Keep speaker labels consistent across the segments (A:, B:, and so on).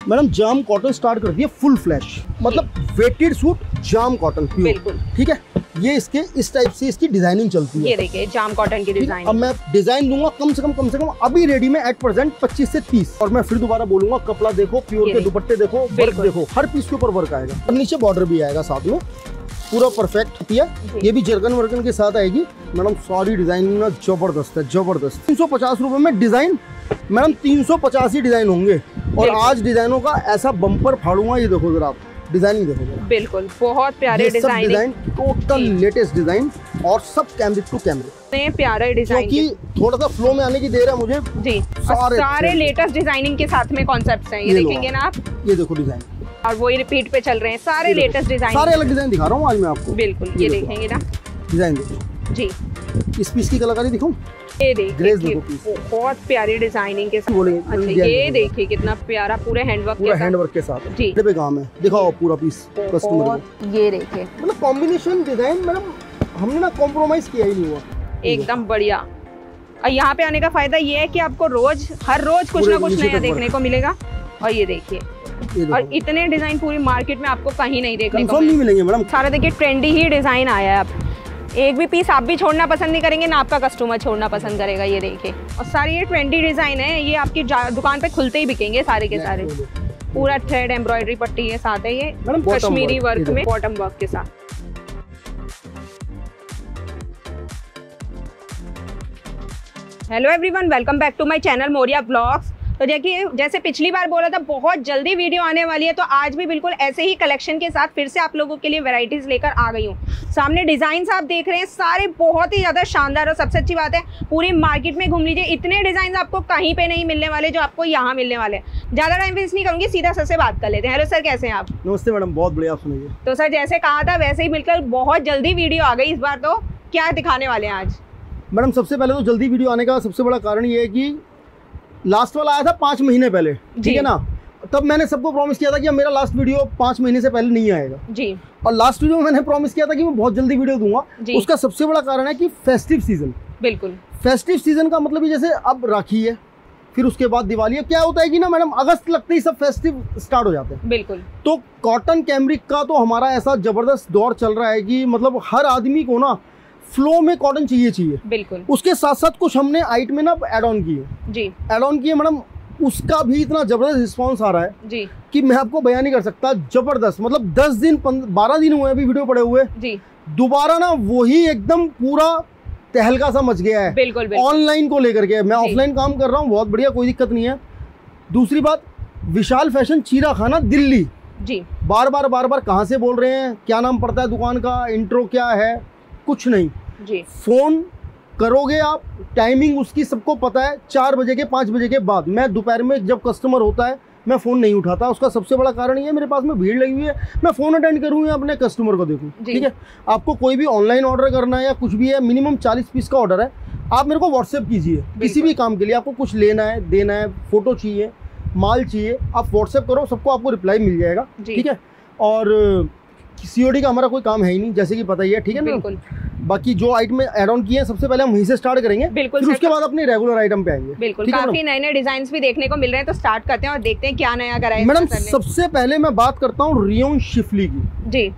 A: Madam जाम cotton start कर दिया full flash, मतलब वेटेड सूट जाम कॉटन प्योर।
B: बिल्कुल
A: ठीक है, ये इसके इस टाइप से इसकी डिजाइनिंग चलती है।
B: ये देखिए जाम कॉटन की डिजाइन।
A: अब मैं डिजाइन दूंगा कम से कम अभी रेडी में एट प्रेजेंट 25 से 30, और मैं फिर दोबारा बोलूंगा कपड़ा देखो, प्योर के दुपट्टे देखो, वर्क देखो, हर पीस के ऊपर वर्क आएगा और नीचे बॉर्डर भी आएगा साथ में, पूरा परफेक्ट है। ये भी जर्कन वर्कन के साथ आएगी मैडम। सारी डिजाइनिंग ना जबरदस्त है, जबरदस्त। 350 रुपए में डिजाइन मैडम, 350 ही डिजाइन होंगे और आज डिजाइनों का ऐसा बम्पर फाड़ूंगा। ये देखो जरा आप डिजाइनिंग देखो।
B: बिल्कुल बहुत प्यारे डिजाइन,
A: टोटल लेटेस्ट डिजाइन और सब कैमरे टू कैमरे,
B: प्यारा डिजाइन।
A: क्योंकि थोड़ा सा फ्लो में आने की देर है मुझे
B: जी। सारे लेटेस्ट डिजाइनिंग के साथ में कॉन्सेप्ट्स हैं। ये देखेंगे ना आप,
A: ये देखो डिजाइन,
B: और वही रिपीट पे चल रहे हैं सारे लेटेस्ट डिजाइन,
A: सारे अलग डिजाइन दिखा रहा हूँ आज मैं आपको।
B: बिल्कुल ये देखेंगे ना
A: डिजाइन देखो
B: जी।
A: इस पीस की कलाकारी दिखाऊं,
B: ये देखिए बहुत प्यारी डिजाइनिंग के साथ। अच्छा ये देखिए कितना प्यारा, पूरे हैंडवर्क के साथ
A: जी पे काम है। दिखाओ पूरा पीस कस्टमर को।
B: ये देखिए
A: मतलब कॉम्बिनेशन डिजाइन मैडम हमने ना कॉम्प्रोमाइज किया ही नहीं हुआ,
B: एकदम बढ़िया। और यहाँ पे आने का फायदा ये है कि आपको हर रोज कुछ ना कुछ नया देखने को मिलेगा। और ये देखिए, और इतने डिजाइन पूरी मार्केट में आपको कहीं नहीं देखने को
A: मिलेंगे मैडम।
B: सारा देखिए ट्रेंडी ही डिजाइन आया है। अब एक भी पीस आप भी छोड़ना पसंद नहीं करेंगे ना आपका कस्टमर छोड़ना पसंद करेगा। ये देखिए, और सारे ये ट्रेंडी डिजाइन है, ये आपकी दुकान पे खुलते ही बिकेंगे सारे के सारे। पूरा थ्रेड एम्ब्रॉयडरी पट्टी के साथ है, ये कश्मीरी वर्क में बॉटम वर्क के साथ। Hello everyone, welcome back to my channel Moriya blogs. तो देखिए जैसे पिछली बार बोला था बहुत जल्दी वीडियो आने वाली है, तो आज भी बिल्कुल ऐसे ही कलेक्शन के साथ फिर से आप लोगों के लिए वैरायटीज लेकर आ गई हूँ। सामने डिजाइन आप देख रहे हैं सारे बहुत ही ज़्यादा शानदार, और सबसे अच्छी बात है पूरी मार्केट में घूम लीजिए, इतने डिजाइन आपको कहीं पे नहीं मिलने वाले जो आपको यहाँ मिलने वाले हैं। ज़्यादा टाइम वेस्ट नहीं करूँगी, सीधा सर से बात कर लेते हैं। हेलो सर, कैसे हैं आप?
A: नमस्ते मैडम, बहुत बढ़िया। आप सुनिए।
B: तो सर जैसे कहा था वैसे ही मिलकर बहुत जल्दी वीडियो आ गई इस बार, तो क्या दिखाने वाले हैं आज?
A: मैडम सबसे पहले तो जल्दी वीडियो आने का सबसे बड़ा कारण ये है कि लास्ट वाला आया था 5 महीने पहले, ठीक है ना। तब मैंने सबको प्रॉमिस किया था कि मेरा लास्ट वीडियो 5 महीने से पहले नहीं आएगा जी। और लास्ट वीडियो में मैंने प्रॉमिस किया था कि मैं बहुत जल्दी वीडियो दूंगा। उसका सबसे बड़ा कारण है कि फेस्टिव सीजन। बिल्कुल, फेस्टिव सीजन का मतलब जैसे अब राखी है, फिर उसके बाद दिवाली है। क्या होता है कि ना मैडम अगस्त लगते ही सब फेस्टिव स्टार्ट हो जाते हैं। बिल्कुल, तो कॉटन कैमरिक का तो हमारा ऐसा जबरदस्त दौर चल रहा है कि मतलब हर आदमी को ना फ्लो में कॉटन चाहिए। बिल्कुल, उसके साथ साथ कुछ हमने आइट में ना ऐड ऑन किए जी, ऐड ऑन किए मैडम। उसका भी इतना जबरदस्त रिस्पांस आ रहा है जी कि मैं आपको बयान नहीं कर सकता। जबरदस्त, मतलब 10 दिन 12 दिन हुए अभी वीडियो पड़े हुए जी। दोबारा ना वही एकदम पूरा तहलका सा मच गया है। बिल्कुल, ऑनलाइन को लेकर के। मैं ऑफलाइन काम कर रहा हूँ, बहुत बढ़िया, कोई दिक्कत नहीं है। दूसरी बात, विशाल फैशन चीरा खाना दिल्ली जी। बार बार कहाँ से बोल रहे हैं, क्या नाम पड़ता है दुकान का, इंट्रो क्या है, कुछ नहीं जी। फोन करोगे आप, टाइमिंग उसकी सबको पता है, 4 बजे के 5 बजे के बाद। मैं दोपहर में जब कस्टमर होता है मैं फ़ोन नहीं उठाता। उसका सबसे बड़ा कारण ये है मेरे पास में भीड़ लगी हुई है, मैं फ़ोन अटेंड करूँ या अपने कस्टमर को देखूँ, ठीक है। आपको कोई भी ऑनलाइन ऑर्डर करना है या कुछ भी है, मिनिमम 40 पीस का ऑर्डर है, आप मेरे को व्हाट्सएप कीजिए। किसी भी काम के लिए आपको कुछ लेना है, देना है, फ़ोटो चाहिए, माल चाहिए, आप व्हाट्सएप करो, सबको आपको रिप्लाई मिल जाएगा, ठीक है। और COD का हमारा कोई काम है ही नहीं, जैसे कि पता ही है, ठीक है ना। बिल्कुल, बाकी जो आइटम ऐड ऑन किए हैं सबसे पहले हम वहीं से स्टार्ट करेंगे। बिल्कुल, फिर उसके बाद अपने रेगुलर आइटम पे आएंगे। बिल्कुल, काफी नए डिजाइन भी देखने को मिल रहे हैं, तो स्टार्ट करते हैं और देखते हैं क्या नया करा है मैडम। सबसे पहले मैं बात करता हूँ रियोन शिफली की जी।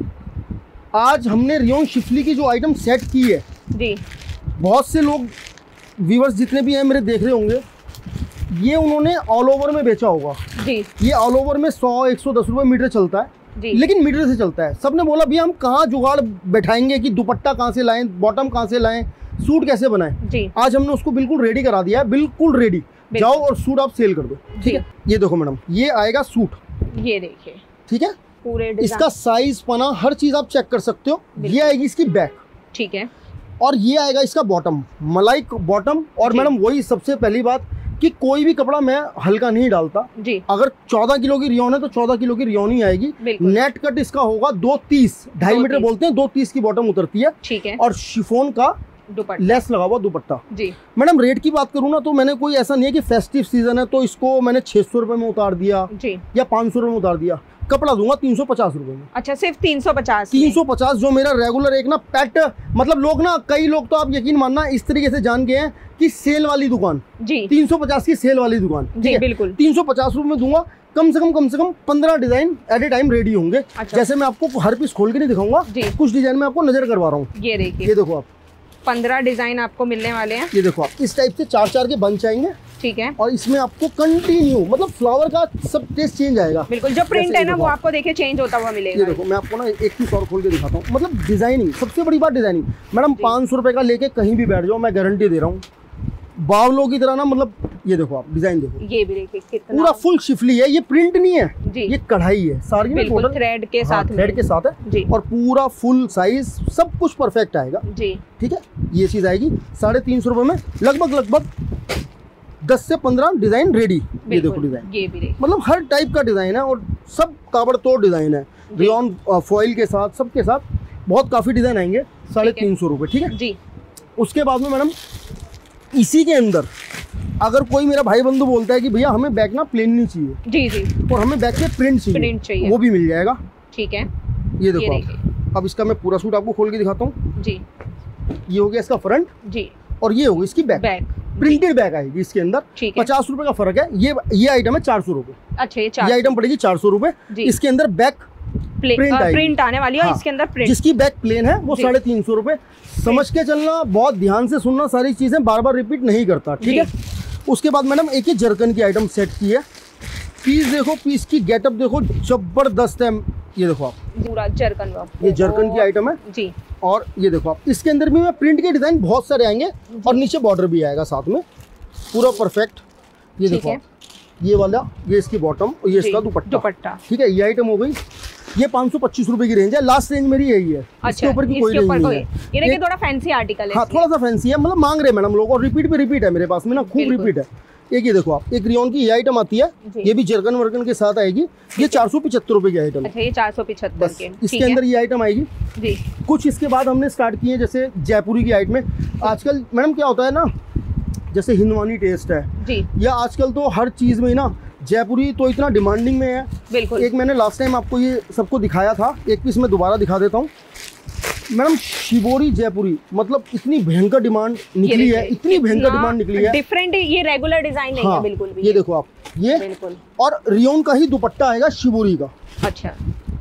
A: आज हमने रियोन शिफली की जो आइटम सेट की है जी, बहुत से लोग व्यूअर्स जितने भी हैं मेरे देख रहे होंगे, ये उन्होंने ऑल ओवर में बेचा होगा जी। ये ऑल ओवर में 100-110 रुपये मीटर चलता है, लेकिन मीटर से चलता है। सबने बोला भैया हम कहाँ जुगाड़ बैठाएंगे कि दुपट्टा कहाँ से लाएं, बॉटम कहाँ से लाएं, सूट कैसे बनाएं। आज हमने उसको बिल्कुल रेडी करा दिया है, बिल्कुल रेडी। जाओ और सूट आप सेल कर दो, ठीक है। ये देखो मैडम, ये आएगा सूट, ये देखिए, ठीक है। पूरे इसका साइज, पना, हर चीज आप चेक कर सकते हो। ये आएगी इसकी बैक, ठीक है, और ये आएगा इसका बॉटम, मलाई बॉटम। और मैडम वही सबसे पहली बात कि कोई भी कपड़ा मैं हल्का नहीं डालता जी। अगर 14 किलो की रियोन है तो 14 किलो की रियोन ही आएगी। नेट कट इसका होगा 230, 2.5 मीटर बोलते हैं, 230 की बॉटम उतरती है, ठीक है। और शिफॉन का लेस लगा हुआ दुपट्टा
B: जी।
A: मैडम रेट की बात करूँ ना तो मैंने कोई ऐसा नहीं है कि फेस्टिव सीजन है तो इसको मैंने 600 रुपए में उतार दिया
B: जी
A: या 500 रुपए में उतार दिया। कपड़ा दूंगा 350 रुपए में।
B: अच्छा, सिर्फ 350?
A: 350 जो मेरा रेगुलर एक ना पेट, मतलब लोग ना, कई लोग तो आप यकीन मानना इस तरीके से जान गए हैं कि सेल वाली दुकान
B: जी,
A: 350 की सेल वाली दुकान
B: जी बिल्कुल।
A: 350 रुपए में दूंगा। कम से कम 15 design at a time ready होंगे।
B: अच्छा।
A: जैसे मैं आपको हर पीस खोल के नहीं दिखाऊंगा, कुछ डिजाइन में आपको नजर करवा रहा हूँ।
B: ये देखिए,
A: ये देखो आप
B: 15 डिजाइन आपको मिलने वाले हैं।
A: ये देखो आप इस टाइप से 4-4 के बंच आएंगे।
B: ठीक है।
A: और इसमें आपको कंटिन्यू मतलब फ्लावर का सब टेस्ट चेंज आएगा।
B: बिल्कुल, जो प्रिंट है ना वो आपको देखिए चेंज होता हुआ मिलेगा।
A: ये देखो मैं आपको ना एक पीस और खोल के दिखाता हूँ। मतलब डिजाइनिंग, सबसे बड़ी बात डिजाइनिंग। मैडम 500 रुपए का लेके कहीं भी बैठ जाओ, मैं गारंटी दे रहा हूँ बावलों की तरह ना। मतलब ये देखो आप डिजाइन देखो,
B: ये भी देखिए कितना
A: पूरा फुल शिफली है। ये प्रिंट नहीं है
B: जी,
A: ये कढ़ाई है सारी,
B: बिल्कुल थ्रेड के साथ,
A: थ्रेड के साथ है
B: जी।
A: और पूरा फुल साइज सब कुछ परफेक्ट आएगा
B: जी। ठीक
A: है। ये चीज आएगी 350 रुपए में। लगभग 10 से 15 डिजाइन रेडी। ये देखो डिजाइन, ये भी मतलब हर टाइप का डिजाइन है और सब ताबड़तोड़ डिजाइन है। रियॉन फॉइल के साथ, सबके साथ बहुत काफी डिजाइन आएंगे। 350 रुपए, ठीक है जी। उसके बाद में मैडम इसी के अंदर अगर कोई मेरा भाई बंधु बोलता है कि भैया हमें बैक ना प्लेन नहीं चाहिए जी जी, और हमें बैक पे प्रिंट चाहिए, वो भी मिल जाएगा। ठीक है। ये देखो आप, अब इसका मैं पूरा सूट आपको खोल के दिखाता हूँ जी। ये हो गया इसका फ्रंट जी, और ये होगी इसकी बैक। प्रिंटेड बैक आएगी इसके अंदर। 50 रुपए का फर्क है। ये आइटम है 400 रुपए। अच्छा, ये आइटम पड़ेगी 400 रुपए। इसके अंदर बैक प्रिंट आने वाली है। हाँ, इसके अंदर प्रिंट, जिसकी बैक प्लेन है वो 350 रुपए। समझ के चलना, बहुत ध्यान से सुनना, सारी चीजें बार बार रिपीट नहीं करता, ठीक है। उसके बाद मैडम एक ही जरकन की आइटम सेट की है। पीस देखो, पीस की गेटअप देखो, जबरदस्त है। ये देखो आप पूरा जरकन, ये जरकन की आइटम है जी। और ये देखो आप इसके अंदर भी मैं प्रिंट के डिजाइन बहुत सारे आएंगे और नीचे बॉर्डर भी आएगा साथ में, पूरा परफेक्ट। ये देखो ये वाला, ये इसकी बॉटम, ये इसका दुपट्टा, ठीक है। ये आइटम हो गई। ये 525 रुपए की रेंज है। लास्ट रेंज मेरी यही है। अच्छा, इसके ऊपर की कोई रेंज नहीं है। ये देखिए थोड़ा फैंसी आर्टिकल है। हाँ, थोड़ा सा फैंसी है, मतलब मांग रहे मैडम लोग, और रिपीट पे रिपीट है मेरे पास में ना, खूब रिपीट है। एक ये देखो आप, एक रियॉन की ये आइटम आती है, ये भी जरकन वर्कन के साथ आएगी। ये 475 रुपए की आइटम। अच्छा, ये 475 के। इसके अंदर ये आइटम आएगी जी। कुछ इसके बाद हमने स्टार्ट किए जैसे जयपुरी की आइटम में। आजकल मैडम क्या होता है ना, जैसे हिंदवानी टेस्ट है जी, या आजकल तो हर चीज में ना जयपुरी तो इतना डिमांडिंग में है। बिल्कुल। एक मैंने लास्ट टाइम आपको ये सबको दिखाया था, एक पीस मैं दोबारा दिखा देता हूँ मैडम। शिवोरी जयपुरी, मतलब इतनी भयंकर डिमांड निकली है, इतनी भयंकर डिमांड निकली है। डिफरेंट, ये रेगुलर डिजाइन नहीं है बिल्कुल भी। ये देखो आप, ये बिल्कुल, और रियोन का ही दुपट्टा आएगा शिवोरी का। अच्छा,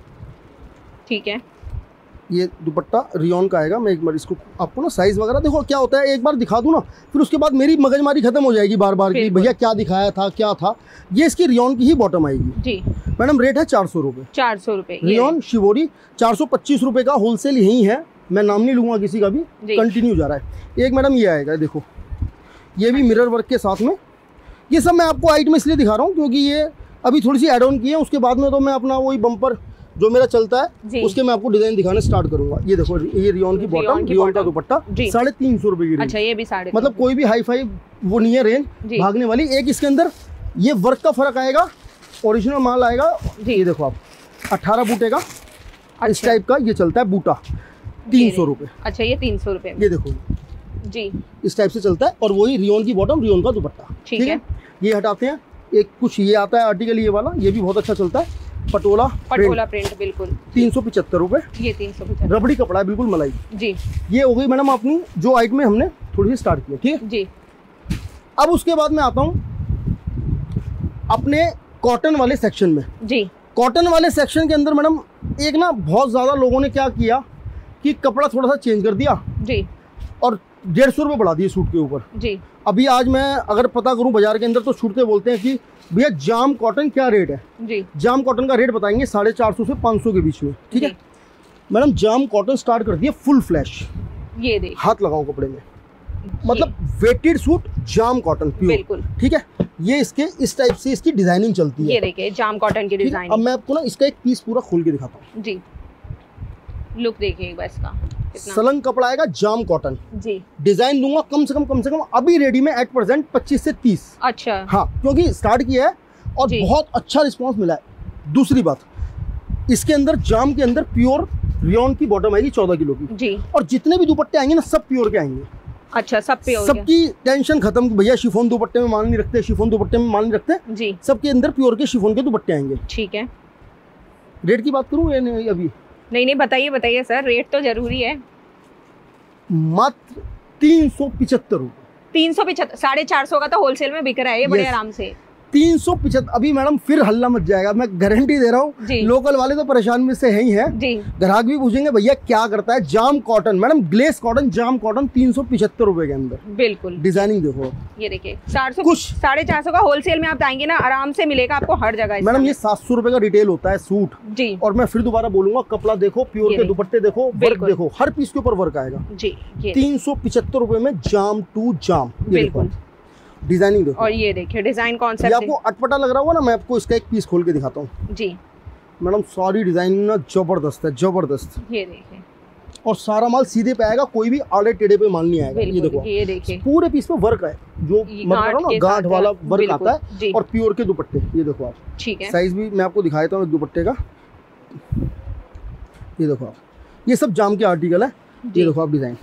A: ठीक है। ये दुपट्टा रियॉन का आएगा। मैं एक बार इसको आपको ना साइज वगैरह देखो क्या होता है, एक बार दिखा दूं ना, फिर उसके बाद मेरी मगजमारी खत्म हो जाएगी बार बार की भैया क्या दिखाया था क्या था। ये इसकी रियॉन की ही बॉटम आएगी जी। मैडम रेट है 400 रुपए। 400 रुपए रियॉन शिवोरी। 425 रुपए का होलसेल यही है, मैं नाम नहीं लूंगा किसी का भी, कंटिन्यू जा रहा है। एक मैडम ये आएगा, देखो ये भी मिरर वर्क के साथ में। ये सब मैं आपको आइटम इसलिए दिखा रहा हूँ क्योंकि ये अभी थोड़ी सी एड ऑन की है, उसके बाद में तो मैं अपना वही बम्पर जो मेरा चलता है उसके मैं आपको डिजाइन दिखाने स्टार्ट करूंगा। ये देखो, ये रियॉन की बॉटम, रियॉन का दुपट्टा, 350 रुपए की रेंज। अच्छा, ये भी 350, मतलब कोई भी हाई फाई वो नहीं है रेंज भागने वाली। एक इसके अंदर ये वर्क का फर्क आएगा, ओरिजिनल माल आएगा। ये देखो आप 18 बूटे का इस टाइप का ये चलता है बूटा, 300 रुपए। अच्छा, ये 300 रुपए। ये देखो जी, इस टाइप से चलता है। और वही रियॉन की बॉटम, रियॉन का दुपट्टा, ठीक है। ये हटाते हैं, एक कुछ ये आता है आर्टिकल, ये वाला, ये भी बहुत अच्छा चलता है, पटोला प्रिंट बिल्कुल, 375 रुपए। ये 375, रबड़ी कपड़ा है बिल्कुल मलाई जी। ये हो गई मैडम अपनी जो आइटम हमने थोड़ी सी स्टार्ट की, ठीक है जी। अब उसके बाद मैं आता हूँ अपने कॉटन वाले सेक्शन में जी। कॉटन वाले सेक्शन के अंदर मैडम एक ना बहुत ज्यादा लोगों ने क्या किया कि कपड़ा थोड़ा सा चेंज कर दिया जी, और 150 रुपए बढ़ा दिए सूट के ऊपर जी। अभी आज मैं अगर पता करूं बाजार के अंदर तो छूटते बोलते हैं कि भैया जाम कॉटन क्या रेट है जी। जाम कॉटन का रेट बताएंगे 450 से 500 के बीच में, ठीक है। मैडम जाम कॉटन स्टार्ट कर दिया फुल फ्लैश, ये देख, हाथ लगाओ कपड़े में, मतलब वेटेड सूट जाम कॉटन प्योर, ठीक है। ये इसके इस टाइप से इसकी डिजाइनिंग चलती है। ये देखिए जाम कॉटन की डिजाइन। अब मैं आपको ना इसका एक पीस पूरा खोल के दिखाता हूँ जी। लुक देखिए एक बार इसका, सलंग कपड़ा आएगा जाम कॉटन जी। डिजाइन दूंगा कम से कम अभी रेडी में एट प्रेजेंट 25 से 30। अच्छा हाँ, क्योंकि स्टार्ट किया है और बहुत अच्छा रिस्पांस मिला है। दूसरी बात, इसके अंदर जाम के अंदर प्योर रियोन की बॉटम आएगी 14 किलो की
B: जी।
A: और जितने भी दुपट्टे आएंगे ना सब प्योर के आएंगे।
B: अच्छा, सब प्योर,
A: सबकी टेंशन खत्म, भैया शिफॉन दुपट्टे में माल नहीं रखते, शिफॉन दुपट्टे में माल नहीं रखते जी। सबके अंदर प्योर के शिफॉन के दुपट्टे आएंगे।
B: ठीक है,
A: रेट की बात करूं या नहीं अभी?
B: नहीं बताइए बताइए सर, रेट तो जरूरी है।
A: मात्र 375 रुपए।
B: 375, 450 का तो होलसेल में बिक रहा है ये बड़े आराम से।
A: 375। अभी मैडम फिर हल्ला मच जाएगा, मैं गारंटी दे रहा हूँ। लोकल वाले तो परेशान में से है ही है, ग्राहक भी पूछेंगे भैया क्या करता है। जाम कॉटन मैडम, ग्लेस कॉटन, जाम कॉटन 375 रुपए के अंदर। बिल्कुल, डिजाइनिंग देखो,
B: ये देखिए 400 कुछ 450 का होलसेल में आप आएंगे ना आराम से मिलेगा आपको हर जगह। मैडम
A: ये 700 रुपए का रिटेल होता है सूट जी। और मैं फिर दोबारा बोलूंगा, कपड़ा देखो, प्योर के दुपट्टे देखो, वर्क देखो, हर पीस के ऊपर वर्क आएगा जी। 375 रुपए में जाम टू जाम, बिल्कुल डिजाइनिंग देखो। और ये देखिए डिजाइन कॉन्सेप्ट, आपको अटपटा लग रहा होगा ना, मैं आपको इसका एक पीस खोल के दिखाता हूँ जी। मैडम सारी डिजाइन ना जबरदस्त है, जबरदस्त। ये देखिए, और सारा माल सीधे पे आएगा, कोई भी आड़े टेढ़े पे माल नहीं आएगा। ये देखो, ये देखिए पूरे पीस में वर्क है, जो मतलब ना गांठ वाला वर्क आता है, और प्योर के दुपट्टे। ये देखो आप, ठीक है, साइज भी मैं आपको दिखा देता हूँ दुपट्टे का। ये देखो आप, ये सब जाम के आर्टिकल है। ये देखो आप डिजाइन,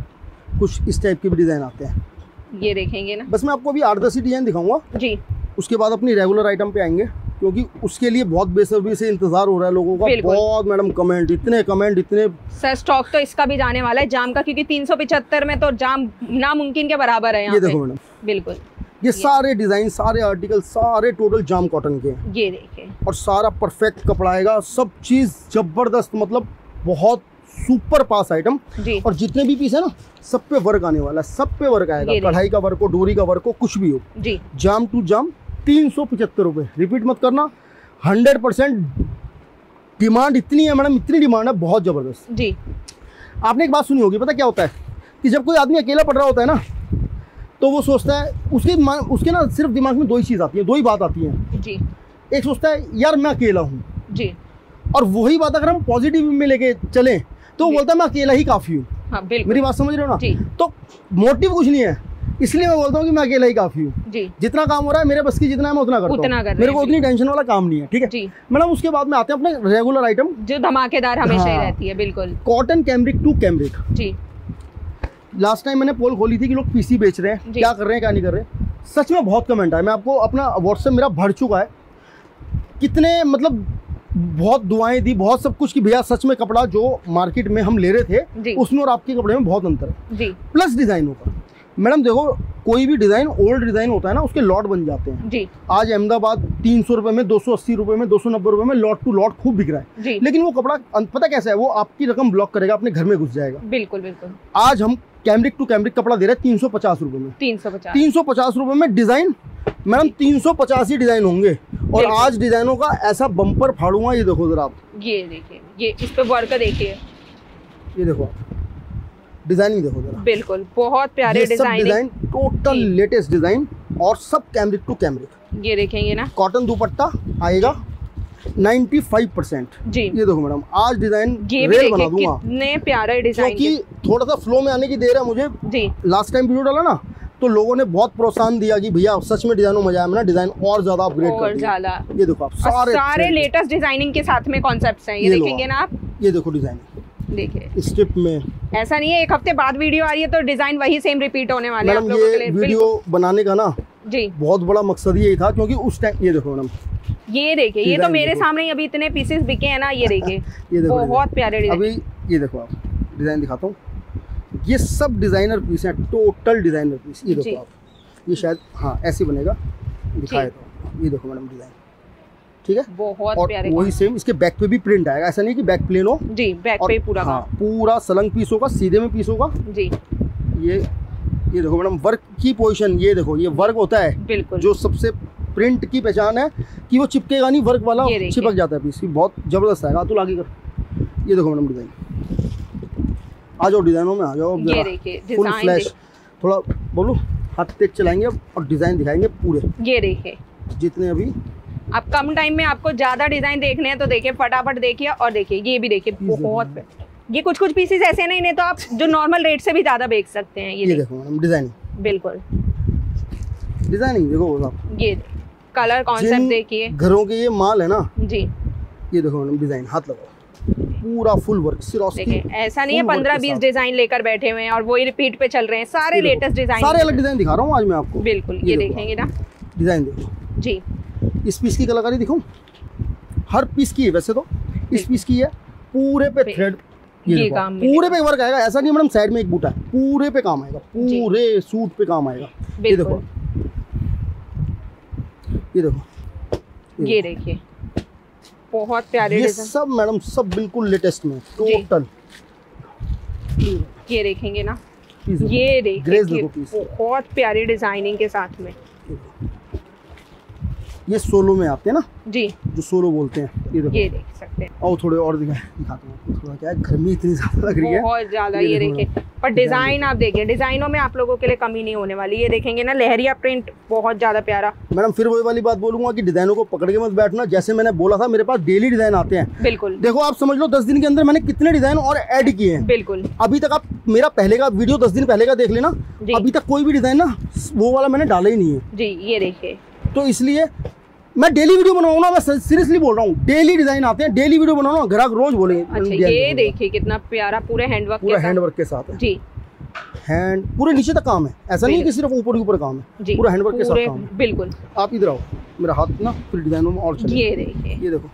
A: कुछ इस टाइप के भी डिजाइन आते हैं, ये देखेंगे ना। बस मैं आपको अभी 8-10 डिजाइन दिखाऊंगा जी, उसके बाद अपनी रेगुलर आइटम पे आएंगे, क्योंकि उसके लिए बहुत बेसब्री से इंतजार हो रहा है लोगों का। बहुत मैडम कमेंट, इतने सर स्टॉक तो इसका भी जाने वाला है जाम का, क्योंकि 375 में तो जाम नामुमकिन के बराबर है यहाँ। ये देखो मैडम, बिल्कुल ये सारे डिजाइन, सारे आर्टिकल, सारे टोटल जाम कॉटन के, ये देखिए, और सारा परफेक्ट कपड़ा आएगा, सब चीज जबरदस्त, मतलब बहुत सुपर पास आइटम। और जितने भी पीस है ना, सब पे वर्क आने वाला है, सब पे वर्क आएगा, कढ़ाई का वर्क हो, डोरी का वर्क हो, कुछ भी हो जी। जाम टू जाम 375 रुपए, रिपीट मत करना, 100% डिमांड इतनी है मैडम, इतनी डिमांड है, बहुत जबरदस्त जी। आपने एक बात सुनी होगी, पता क्या होता है कि जब कोई आदमी अकेला पड़ रहा होता है ना, तो वो सोचता है, उसके ना सिर्फ दिमाग में दो ही चीज आती है, दो ही बात आती है जी। एक सोचता है यार मैं अकेला हूँ जी, और वही बात अगर हम पॉजिटिव में लेके चलें तो बोलता है मैं अकेला ही काफी हूँ। हाँ, मेरी बात समझ रहे हो ना? तो मोटिव कुछ नहीं है, इसलिए मैं बोलता हूँ कि मैं अकेला ही काफी हूँ जी। जितना काम हो रहा है मेरे बस की जितना है मैं उतना करता हूँ, मेरे को उतनी टेंशन वाला काम नहीं है, ठीक है मैडम। उसके बाद में आते हैं अपने रेगुलर आइटम, जो धमाकेदार हमेशा ही रहती है, बिल्कुल कॉटन कैमरिक टू कैमरिक जी। लास्ट टाइम मैंने पोल खोली थी कि लोग पीसी बेच रहे हैं, क्या कर रहे हैं क्या नहीं कर रहे हैं। सच में बहुत कमेंट आए, मैं आपको अपना व्हाट्सएप मेरा भर चुका है, कितने मतलब बहुत दुआएं दी, बहुत सब कुछ, कि भैया सच में कपड़ा जो मार्केट में हम ले रहे थे उसमें और आपके कपड़े में बहुत अंतर है जी। प्लस डिजाइनों का मैडम देखो, कोई भी डिजाइन ओल्ड डिजाइन होता है ना, उसके लॉट बन जाते हैं जी। आज अहमदाबाद 300 रुपए में, 280 रुपए में, 290 रुपए में लॉट टू लॉट खूब बिक रहा है जी। लेकिन वो कपड़ा पता कैसा है, वो आपकी रकम ब्लॉक करेगा, अपने घर में घुस जाएगा। बिल्कुल बिल्कुल। आज हम कैमरिक टू कैमरिक कपड़ा दे रहे हैं 350 रुपए में, 350 रुपए में डिजाइन मैडम 350 ही डिजाइन होंगे। और आज डिजाइनों का ऐसा बम्पर फाड़ूंगा, ये देखो जरा आप, ये देखिए, ये इस पे वर्क देखिए, ये देखो डिजाइनिंग देखो जरा, बिल्कुल बहुत प्यारे डिजाइन, टोटल लेटेस्ट डिजाइन, और सब कैमरिक टू कैमरिक। ये देखेंगे ना, कॉटन दुपट्टा आएगा 95% जी। ये देखो मैडम, आज डिजाइन रेल बना दूंगा, कितने प्यारे डिजाइन, क्योंकि थोड़ा सा फ्लो में आने की देर है मुझे जी। लास्ट टाइम वीडियो डाला ना, तो लोगों ने बहुत प्रोत्साहन दिया कि भैया सच में डिजाइनों में मजा आया, डिजाइन और ज्यादा अपग्रेड कर दिया। ये देखो आप, सारे लेटेस्ट डिजाइनिंग के साथ में कॉन्सेप्ट्स हैं, ये देखेंगे ना आप, ये देखो डिजाइन देखिए स्ट्रिप में। ऐसा नहीं है एक हफ्ते बाद वीडियो आ रही है तो डिजाइन वही सेम रिपीट होने वाले हैं आप लोगों के लिए। वीडियो बनाने का ना जी बहुत बड़ा मकसद यही था, क्योंकि उस टाइम ये देखो मैडम, ये देखिए, ये तो मेरे सामने ही अभी इतने पीसेस बिके हैं ना, ये देखिए ये देखो बहुत प्यारे डिजाइन। अभी ये देखो आप, डिजाइन दिखाता हूँ, ये सब डिजाइनर पीस हैं, टोटल डिजाइनर पीस। ये देखो आप, ये शायद हाँ ऐसे बनेगा, दिखाए तो ये देखो मैडम डिजाइन, ठीक है बहुत प्यारे। वही सेम इसके बैक पे भी प्रिंट आएगा, ऐसा नहीं कि बैक प्लेन हो जी, बैक पे पूरा हाँ, पूरा सलंग पीस होगा, सीधे में पीस होगा जी। ये देखो मैडम वर्क की पोजीशन, ये देखो ये वर्क होता है बिल्कुल, जो सबसे प्रिंट की पहचान है कि वो चिपकेगा नहीं, वर्क वाला चिपक जाता है पीस, बहुत जबरदस्त आएगा। अतुल आगे कर, ये देखो मैडम डिजाइन, आ जाओ डिजाइनों में आ जाओ, ये देखिए फुल फ्लैश, थोड़ा बोलो हाथ तेज चलाएंगे और डिजाइन दिखाएंगे पूरे। ये देखिए जितने अभी आप कम टाइम में आपको ज्यादा डिजाइन देखने हैं तो देखिए फटाफट देखिए, और देखिए ये भी देखिए बहुत, ये कुछ पीसेस ऐसे हैं, इन्हें तो आप जो नॉर्मल रेट से भी ज्यादा बेच सकते हैं। ये देखो मैडम डिजाइन, बिल्कुल डिजाइनिंग देखो आप, ये कलर कॉन्सेप्ट देखिए, घरों के ये माल है ना जी, ये देखो मैडम डिजाइन, हाथ लगाओ, पूरा फुल वर्क सिरोस्की।
B: ऐसा नहीं है 15-20 डिजाइन लेकर बैठे हुए हैं और वही रिपीट पे चल रहे हैं, सारे लेटेस्ट डिजाइन,
A: सारे अलग डिजाइन दिखा रहा हूँ आज मैं आपको।
B: बिल्कुल, ये देखेंगे ना
A: डिजाइन देखो
B: जी,
A: इस पीस की कलाकारी दिखाऊं, हर पीस की है वैसे तो, इस पीस की है, पूरे पे थ्रेड, ये काम पूरे पे वर्क आएगा। ऐसा नहीं मैडम साइड में एक बूटा है, पूरे पे काम आएगा, पूरे सूट पे काम आएगा। ये देखो, ये देखो,
B: ये देखिए बहुत प्यारे
A: ये सब मैडम सब बिल्कुल लेटेस्ट में टोटल।
B: ये देखेंगे ना, ये देखिए बहुत प्यारी डिजाइनिंग के साथ में।
A: ये सोलो में आते हैं ना
B: जी,
A: जो सोलो बोलते हैं। ये देखो,
B: ये देख सकते हैं।
A: और थोड़े और दिखाता हूँ, थोड़ा क्या है, गर्मी इतनी ज्यादा लग रही है,
B: बहुत ज्यादा। ये देखिए, पर डिजाइन आप देखिए, डिजाइनों में आप लोगों के लिए कमी नहीं होने वाली। ये देखेंगे ना लहरिया प्रिंट, बहुत ज्यादा प्यारा।
A: मैडम फिर वही वाली बात बोलूंगा कि डिजाइनों को पकड़ के मत बैठना, जैसे मैंने बोला था मेरे पास डेली डिजाइन आते हैं।
B: बिल्कुल,
A: देखो आप समझ लो 10 दिन के अंदर मैंने कितने डिजाइन और ऐड किए हैं।
B: बिल्कुल,
A: अभी तक आप मेरा पहले का वीडियो 10 दिन पहले का देख लेना, अभी तक कोई भी डिजाइन ना वो वाला मैंने डाला ही नहीं है
B: जी। ये देखिए,
A: तो इसलिए मैं डेली वीडियो बनाऊंगा ना, मैं सीरियसली बोल रहा हूँ, डेली डिजाइन आते हैं, डेली वीडियो बनाऊंगा, ग्राहक रोज बोलेंगे।
B: अच्छा, ये देखिए कितना प्यारा, पूरे हैंडवर्क,
A: पूरा हैंडवर्क के साथ है
B: जी,
A: हैंड पूरे नीचे तक काम है, ऐसा नहीं है कि सिर्फ ऊपर ऊपर काम है, पूरा हैंडवर्क के साथ काम है।
B: बिल्कुल,
A: आप इधर आओ, मेरा हाथ ना फिर डिजाइनों में और चले।
B: ये देखिए,
A: ये देखो,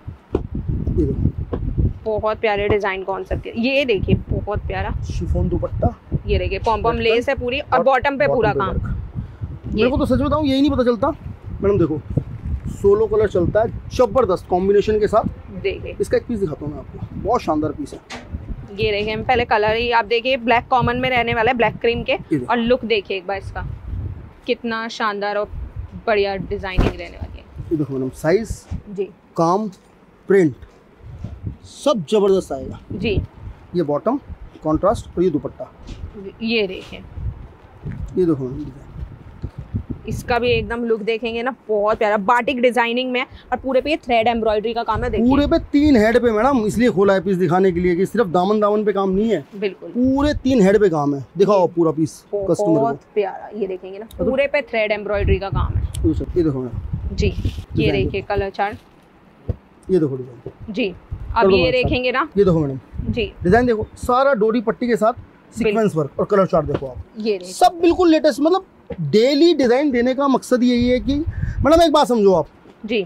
A: ये देखो
B: बहुत प्यारे डिजाइन कॉन्सेप्ट के। ये देखिए बहुत प्यारा
A: शिफॉन दुपट्टा,
B: ये देखिए पॉम लेस है पूरी, और बॉटम पे पूरा काम।
A: मेरे को तो सच बताऊं यही नहीं पता चलता मैडम, देखो सोलो कलर चलता है जबरदस्त कॉम्बिनेशन के साथ।
B: देखिए इसका
A: एक पीस दिखाता हूँ मैं आपको, बहुत शानदार पीस है।
B: ये देखिए, पहले कलर ही आप देखिए, ब्लैक कॉमन में रहने वाला है, ब्लैक क्रीम के, और लुक देखिए एक बार इसका, कितना शानदार और बढ़िया डिजाइनिंग रहने वाली है।
A: ये देखो मैडम साइज
B: जी, काम,
A: प्रिंट सब जबरदस्त आएगा
B: जी।
A: ये बॉटम कॉन्ट्रास्ट और ये दुपट्टा,
B: ये देखिए,
A: ये देखो मैडम
B: इसका भी एकदम लुक देखेंगे ना, बहुत प्यारा बाटिक डिजाइनिंग में, और पूरे पे ये थ्रेड एम्ब्रॉयडरी का काम है। देखिए
A: पूरे पे 3 हेड पे मैडम, इसलिए खोला है पीस दिखाने के लिए कि सिर्फ दामन पे काम नहीं है,
B: बिल्कुल
A: पूरे 3 हेड पे काम है। दिखाओ पूरा पीस कस्टमर,
B: बहुत प्यारा। ये देखेंगे ना, पूरे पे थ्रेड एम्ब्रॉयडरी का काम है।
A: ये देखो मैडम
B: जी, ये देखिए कलर चार्ट,
A: ये देखो डिजाइन
B: जी। अब ये देखेंगे ना,
A: ये देखो मैडम जी डिजाइन देखो, सारा डोरी पट्टी के साथ सीक्वेंस वर्क और कलर चार्ट देखो आप,
B: ये
A: सब बिल्कुल लेटेस्ट। मतलब डेली डिजाइन देने का मकसद यही है कि मैडम एक बात समझो आप
B: जी,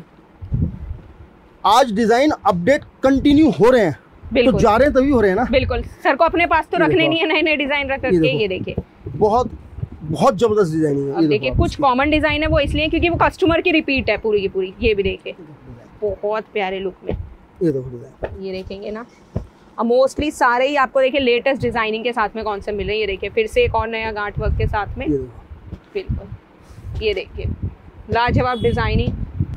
A: आज डिजाइन अपडेट कंटिन्यू हो रहे हैं, तो जा रहे हैं तभी हो रहे हैं ना।
B: बिल्कुल, सर को अपने पास तो रखने नहीं है, नए नए डिजाइन रख के। ये देखिए
A: बहुत बहुत जबरदस्त डिजाइनिंग है।
B: अब देखिए कुछ कॉमन डिजाइन है, वो इसलिए क्योंकि वो कस्टमर की रिपीट है पूरी की पूरी। ये भी देखिए बहुत प्यारे लुक में,
A: ये देखो डिजाइन,
B: ये देखेंगे ना। और मोस्टली सारे ही आपको देखिए लेटेस्ट डिजाइनिंग के साथ में कौन से मिल रहे हैं। ये देखिए फिर से एक और नया गांठ वर्क के साथ में, बिल्कुल। ये देखिए लाजवाब डिजाइनिंग।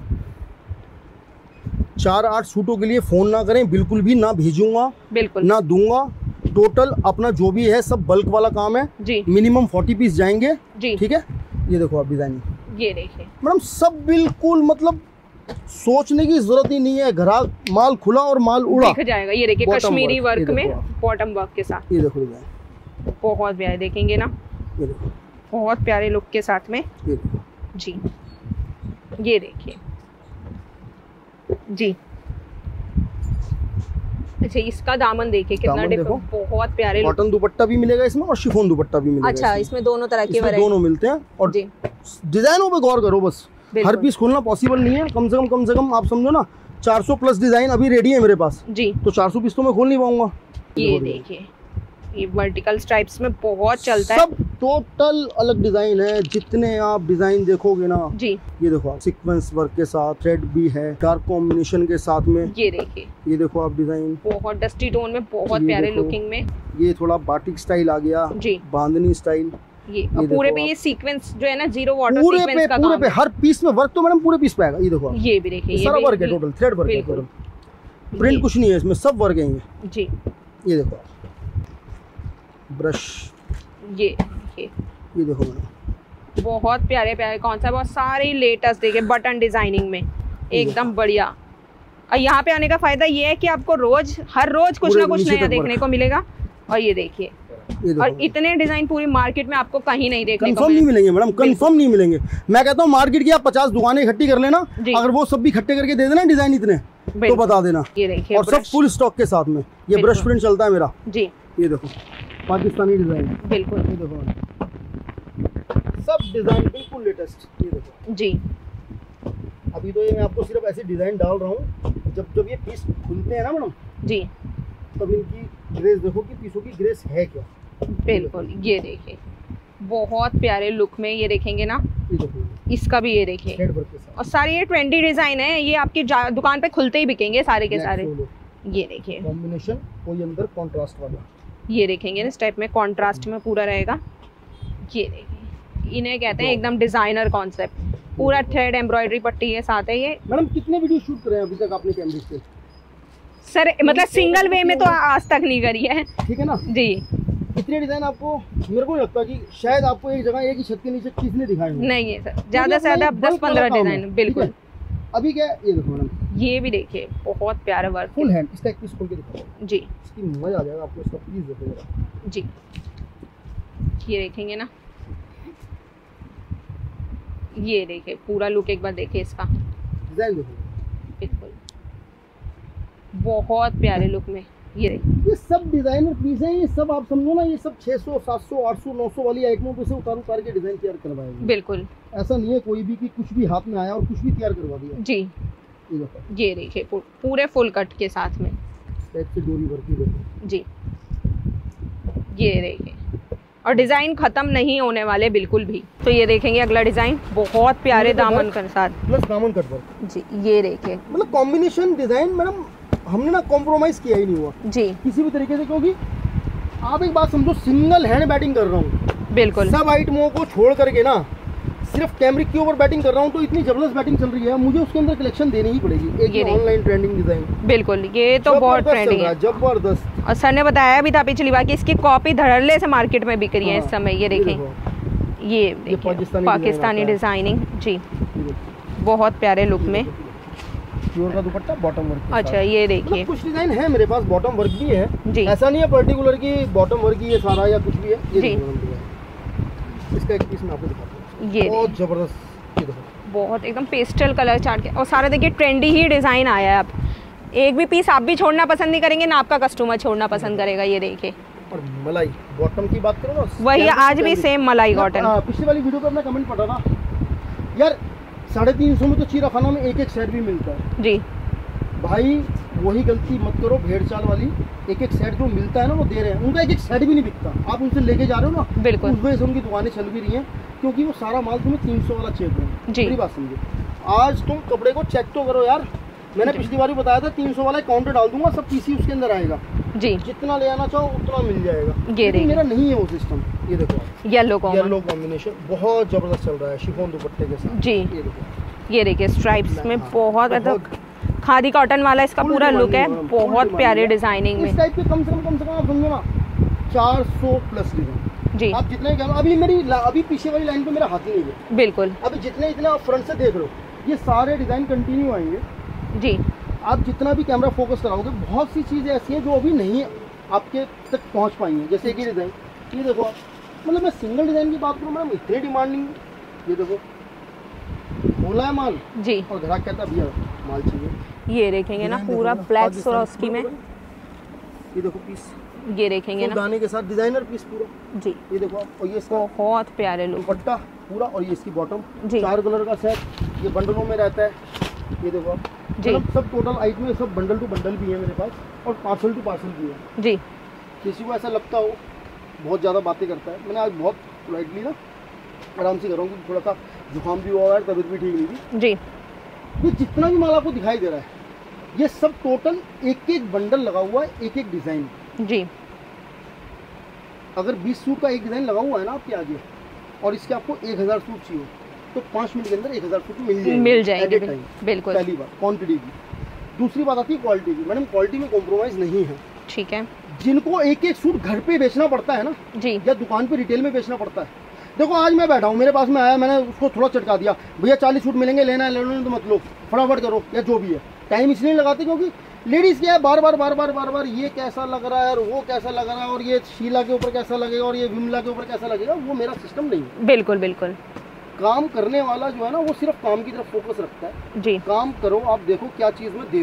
A: 4-8 सूटों के लिए फोन ना करें, बिल्कुल भी ना भेजूंगा, बिल्कुल ना दूंगा। टोटल अपना जो भी है सब बल्क वाला काम है जी। मिनिमम 40 पीस जाएंगे जी, ठीक है। ये देखो आप डिजाइनिंग, ये देखिए मैडम सब बिल्कुल, मतलब सोचने की जरूरत ही नहीं है, ग्राहक माल खुला और माल उड़ा
B: दिख जाएगा। ये देखिए कश्मीरी वर्क में बॉटम वर्क के साथ,
A: ये देखो डिजाइन
B: बहुत प्यारे देखेंगे ना, ये देखो बहुत प्यारे लुक के साथ में जी। ये देखिए जी, अच्छा इसका दामन देखिए कितना डिफरेंट, बहुत प्यारे। कॉटन दुपट्टा भी मिलेगा इसमें और शिफॉन दुपट्टा भी मिलेगा। अच्छा इसमें दोनों तरह के दोनों मिलते हैं। और डिजाइनों पे गौर करो बस, हर पीस खोलना पॉसिबल नहीं है। कम से कम आप समझो ना 400 प्लस डिजाइन अभी रेडी है मेरे पास जी, तो 400 पीस तो मैं खोल नहीं पाऊंगा। ये देखिए ये वर्टिकल स्ट्राइप्स में बहुत चलता है,
A: सब टोटल अलग डिजाइन है। जितने आप डिजाइन देखोगे ना जी, ये देखो आप सीक्वेंस वर्क के साथ, थ्रेड भी है, डार्क कॉम्बिनेशन के साथ में। ये देखिए, ये देखो आप डिजाइन बहुत डस्टी टोन में, बहुत प्यारे लुकिंग में। ये थोड़ा बाटिक स्टाइल आ गया जी, बांधनी स्टाइल। ये पूरे पे ये सीक्वेंस जो है ना, जीरो वाटर सीक्वेंस का पूरे पे हर पीस में वर्क तो मैडम पूरे पीस पे आएगा। ये देखो ये भी देखिए, सारा वर्क है, टोटल थ्रेड वर्क है, प्रिंट कुछ नहीं है इसमें, सब वर्क है जी। ये देखो ब्रश, ये देखो मैडम बहुत प्यारे प्यारे कॉन्सेप्ट, बहुत सारे लेटेस्ट देखिए बटन डिजाइनिंग में एकदम बढ़िया। और यहाँ पे आने का फायदा ये है कि आपको हर रोज कुछ ना कुछ नया देखने को मिलेगा। और ये देखिए, और इतने डिजाइन पूरी मार्केट में आपको कहीं नहीं देखने को नहीं मिलेंगे मैडम, कंफर्म नहीं मिलेंगे। मैं कहता हूँ मार्केट की आप 50 दुकानें इकट्ठी कर लेना, अगर वो सब भी इकट्ठे करके दे देना डिजाइन इतने, तो बता देना।
B: ये देखिए,
A: और सब फुल स्टॉक के साथ में। ये ब्रश प्रिंट चलता है मेरा
B: जी।
A: ये देखो पाकिस्तानी डिजाइन,
B: बिल्कुल
A: ये देखो सब डिजाइन बिल्कुल लेटेस्ट। ये देखो
B: जी।
A: अभी तो ये मैं आपको सिर्फ ऐसे डिजाइन डाल रहा हूँ, जब ये पीस खुलते हैं ना मैडम
B: जी,
A: तब इनकी ग्रेस देखो कि पीसों की ग्रेस है क्या।
B: बिल्कुल, ये देखिए बहुत प्यारे लुक में ये देखेंगे ना।
A: ये देखो
B: इसका भी ये देखिए, और सारे ये ट्रेंडी डिजाइन है, ये आपकी दुकान पे खुलते ही बिकेंगे सारे के सारे। ये देखिए
A: कॉम्बिनेशन, कोई अंदर कॉन्ट्रास्ट वाला,
B: ये देखेंगे ना इस टाइप में कॉन्ट्रास्ट में पूरा रहेगा। ये देखिए, इन्हें कहते हैं एकदम डिजाइनर कॉन्सेप्ट, पूरा थ्रेड एम्ब्रॉयडरी पट्टी के साथ है ये।
A: मैडम कितने वीडियो शूट करे हैं अभी तक आपने कैमरे से?
B: सर मतलब सिंगल वे में तो आज तक नहीं करी है।
A: ठीक है ना जी। इतने डिजाइन आपको, मेरे को लगता है कि शायद आपको एक जगह एक ही छत के नीचे किसने दिखाए
B: नहीं है सर, ज्यादा से ज्यादा 10-15 डिजाइन। बिल्कुल।
A: अभी क्या ये देखो मैडम,
B: ये भी देखिए बहुत प्यारा वर्क,
A: फुल हैंड। इसका एक पीस खोल के दिखाओ जी, इसकी मजा आ जाएगा आपको। इसका पीस देखो जरा
B: जी, ये देखेंगे ना, ये देखिए पूरा लुक एक बार देखिए इसका,
A: डिजाइन देखो
B: बिल्कुल बहुत प्यारे लुक में। ये
A: ये सब डिजाइनर पीस है, ये सब आप समझो ना, ये सब 600, 700, 800, 900 वाली आइटमों पे से उतार के डिजाइन तैयार करवाएंगे।
B: बिल्कुल,
A: ऐसा नहीं है कोई भी कि कुछ भी हाथ में आया और कुछ भी तैयार करवा दिया
B: जी। ये देखिए पूरे फुल कट के साथ में
A: डोरी वर्क देखो
B: जी। ये देखिए, और डिजाइन खत्म नहीं होने वाले बिल्कुल भी। तो ये देखेंगे अगला डिजाइन, बहुत प्यारे दामन के साथ
A: प्लस दामन कट वर्क
B: जी। ये देखिए
A: मतलब कॉम्बिनेशन डिजाइन मैडम हमने ना कॉम्प्रोमाइज किया ही नहीं हुआ
B: जी
A: किसी भी तरीके से, क्योंकि आप एक बात समझो, सिंगल हैंड बैटिंग कर रहा हूँ।
B: बिल्कुल,
A: सब आइटमों को छोड़ करके ना सिर्फ कैमरिक के ऊपर बैटिंग कर रहा हूँ, तो इतनी जबरदस्त बैटिंग चल रही है, मुझे उसके अंदर कलेक्शन देनी ही पड़ेगी। एक ऑनलाइन ट्रेंडिंग डिजाइन,
B: बिल्कुल ये तो बहुत ट्रेंडिंग है,
A: जबरदस्त।
B: और सर ने बताया भी था पिछली बार कि इसकी कॉपी धड़ल्ले से मार्केट में बिक रही है इस समय। ये देखें, ये पाकिस्तानी डिजाइनिंग जी, बहुत प्यारे लुक में।
A: का दुपट्टा बॉटम वर्क।
B: अच्छा ये देखिए,
A: कुछ डिजाइन है मेरे पास बॉटम वर्क भी है
B: जी,
A: ऐसा नहीं है पर्टिकुलर की बॉटम वर्क ही है सारा या कुछ भी है। ये
B: जी,
A: इसका एक पीस मैं आपको दिखाता हूं,
B: ये
A: बहुत जबरदस्त। ये देखो
B: बहुत एकदम पेस्टल कलर चार्ट के, और सारा देखिए ट्रेंडी ही डिजाइन आया है। अब एक भी पीस आप भी छोड़ना पसंद नहीं करेंगे ना आपका कस्टमर छोड़ना पसंद करेगा। ये देखिए,
A: और मलाई बॉटम की बात करो ना,
B: वही आज भी सेम मलाई कॉटन।
A: पिछली वाली वीडियो पे अपना कमेंट पढ़ा था यार, 350 में तो चीरा खाना में एक सेट भी मिलता है
B: जी।
A: भाई वही गलती मत करो, भेड़ चाल वाली। एक सेट जो मिलता है ना वो दे रहे हैं, उनका एक सेट भी नहीं बिकता। आप उनसे लेके जा रहे हो ना,
B: बिल्कुल
A: उस वजह से उनकी दुकानें चल भी रही हैं, क्योंकि वो सारा माल तुम्हें 300 वाला चेक है जी। बात समझो, आज तुम कपड़े को चेक तो करो यार। मैंने पिछली बार भी बताया था 300 वाला काउंटर डाल दूंगा, सब पीसी उसके अंदर आएगा जी, जितना ले आना चाहो उतना मिल जाएगा। ये मेरा नहीं है वो सिस्टम। ये देखो येलो कॉम्बिनेशन बहुत जबरदस्त चल रहा है शिफॉन दुपट्टे के साथ जी। ये
B: देखिए स्ट्राइप्स में बहुत खादी कॉटन वाला इसका पूरा लुक है, बहुत प्यारे डिजाइनिंग में।
A: इस टाइप के कम से कम आप समझो ना 400 प्लस डिजाइन
B: जी।
A: आप जितने अभी पीछे वाली लाइन पे मेरा हाथ ही नहीं है।
B: बिल्कुल,
A: अभी जितने आप फ्रंट से देख रहे हो, ये सारे डिजाइन कंटिन्यू आएंगे
B: जी।
A: आप जितना भी कैमरा फोकस कराओगे, बहुत सी चीजें ऐसी हैं जो अभी नहीं आपके तक पहुंच पाई हैं। जैसे कि डिजाइन, ये देखो आप, मतलब मैं सिंगल डिजाइन की बात करूँ मैडम, इतनी डिमांडिंग। ये देखो बोला है माल जी, और ग्राहक कहता है भैया माल चाहिए।
B: ये देखेंगे ना पूरा ब्लैक सोरोस्की में।
A: ये देखो पीस,
B: ये देखेंगे ना
A: गाने के साथ डिजाइनर पीस पूरा जी। ये देखो आप, और ये
B: बहुत प्यारे लुक,
A: दुपट्टा पूरा, और ये इसकी बॉटम 4 कलर का सेट, ये बंडलों में रहता है। ये देखो आप जी, सब टोटल आइटम में सब बंडल टू बंडल भी है मेरे पास, और पार्सल टू पार्सल भी है जी। किसी को ऐसा लगता हो बहुत ज़्यादा बातें करता है, मैंने आज बहुत पोलाइटली ना आराम से कर रहा हूँ, क्योंकि थोड़ा सा जुकाम भी हुआ है, तबीयत भी ठीक नहीं थी जी। ये जितना भी माल आपको दिखाई दे रहा है, ये सब टोटल एक बंडल लगा हुआ है, एक डिज़ाइन जी। अगर 20 सूट का एक डिज़ाइन लगा हुआ है ना आपके आगे, और इसके आपको 1000 सूट चाहिए, तो 5 मिनट के अंदर 1000 सूट मिल जाएंगे बिल्कुल। पहली बात क्वांटिटी की। दूसरी बात आती है क्वालिटी की। मैडम क्वालिटी में कॉम्प्रोमाइज़ नहीं है, ठीक है। जिनको एक सूट घर पे बेचना पड़ता है ना जी, या दुकान पे रिटेल में बेचना पड़ता है। देखो आज मैं बैठा हूँ, मेरे पास में आया, मैंने उसको थोड़ा चटका दिया, भैया 40 सूट मिलेंगे, लेना है तो मत लो, फटाफट करो, या जो भी है। टाइम इसलिए लगाते क्योंकि लेडीज़ क्या है, बार बार ये कैसा लग रहा है और वो कैसा लग रहा है, और ये शीला के ऊपर कैसा लगेगा और ये विमला के ऊपर कैसा लगेगा, वो मेरा सिस्टम नहीं है। बिल्कुल बिल्कुल। काम करने वाला जो है ना, वो सिर्फ काम की तरफ फोकस रखता है जी। काम करो, आप देखो क्या चीज़ मैं दे रहा हूँ,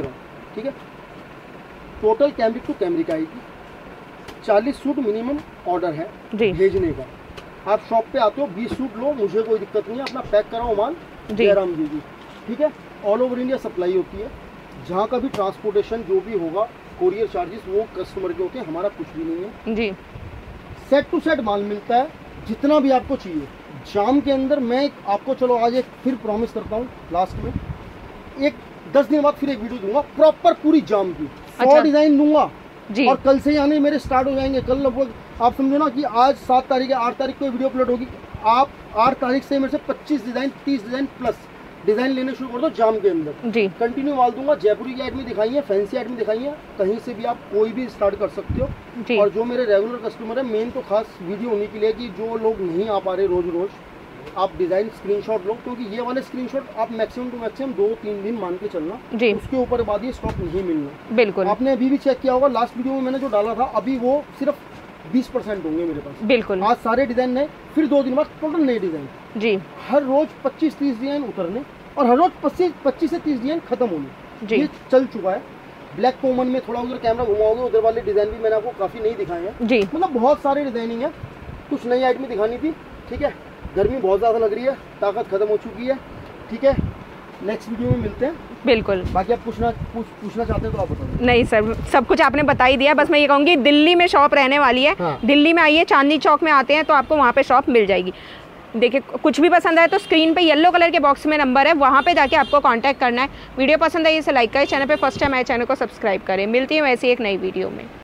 A: ठीक है। टोटल कैमरिक टू कैमरिक आएगी। 40 सूट मिनिमम ऑर्डर है भेजने का। आप शॉप पे आते हो 20 सूट लो, मुझे कोई दिक्कत नहीं है, अपना पैक कराओ माल जयराम जी, ठीक है। ऑल ओवर इंडिया सप्लाई होती है। जहाँ का भी ट्रांसपोर्टेशन जो भी होगा, कोरियर चार्जेस वो कस्टमर के होते हैं, हमारा कुछ भी नहीं है जी। सेट टू सेट माल मिलता है जितना भी आपको चाहिए। जाम के अंदर मैं आपको, चलो आज एक फिर प्रॉमिस करता हूँ, लास्ट में एक 10 दिन बाद फिर एक वीडियो दूंगा प्रॉपर पूरी जाम की। 100 डिजाइन दूंगा जी। और कल से ही आने मेरे स्टार्ट हो जाएंगे। कल लगभग आप समझो ना कि आज 7 तारीख है, 8 तारीख को वीडियो अपलोड होगी। आप 8 तारीख से मेरे से 25 डिजाइन 30 डिजाइन प्लस डिजाइन लेने शुरू कर दो जाम के अंदर जी। कंटिन्यू माल दूंगा। जयपुरी की ऐड में दिखाई है, फैंसी ऐड में दिखाई है, कहीं से भी आप कोई भी स्टार्ट कर सकते हो जी। और जो मेरे रेगुलर कस्टमर है, मेन तो खास वीडियो होने के लिए कि जो लोग नहीं आ पा रहे रोज रोज, आप डिजाइन स्क्रीनशॉट लो, क्योंकि ये वाले स्क्रीनशॉट आप मैक्सिमम टू मैक्सिमम 2-3 दिन मान के चलना जी। उसके ऊपर बाद ये स्टॉक नहीं मिलना। बिल्कुल, आपने अभी भी चेक किया होगा, लास्ट वीडियो में मैंने जो डाला था, अभी वो सिर्फ 20% होंगे मेरे पास। बिल्कुल, आज सारे डिजाइन नए, फिर 2 दिन बाद टोटल नए डिजाइन जी। हर रोज 25-30 डिजाइन उतरने और हर रोज 25 से 30 डिजाइन खत्म होने जी। ये चल चुका है। ब्लैक कॉमन में थोड़ा उधर कैमरा घुमाओगे, उधर वाले डिजाइन भी मैंने आपको काफी नहीं दिखाए हैं जी। मतलब बहुत सारे डिजाइनिंग है, कुछ नई आइटम दिखानी थी, ठीक है। गर्मी बहुत ज़्यादा लग रही है, ताकत खत्म हो चुकी है, ठीक है। नेक्स्ट वीडियो में मिलते हैं। बिल्कुल, बाकी आप पूछना चाहते हैं तो आप बताओ। नहीं सर, सब कुछ आपने बता ही दिया। बस मैं ये कहूँगी, दिल्ली में शॉप रहने वाली है। हाँ। दिल्ली में आइए, चांदनी चौक में आते हैं तो आपको वहाँ पे शॉप मिल जाएगी। देखिए, कुछ भी पसंद आए तो स्क्रीन पे येलो कलर के बॉक्स में नंबर है, वहाँ पे जाके आपको कांटेक्ट करना है। वीडियो पसंद आई इसे लाइक करें, चैनल पे फर्स्ट टाइम आए चैनल को सब्सक्राइब करें। मिलती है वैसे एक नई वीडियो में।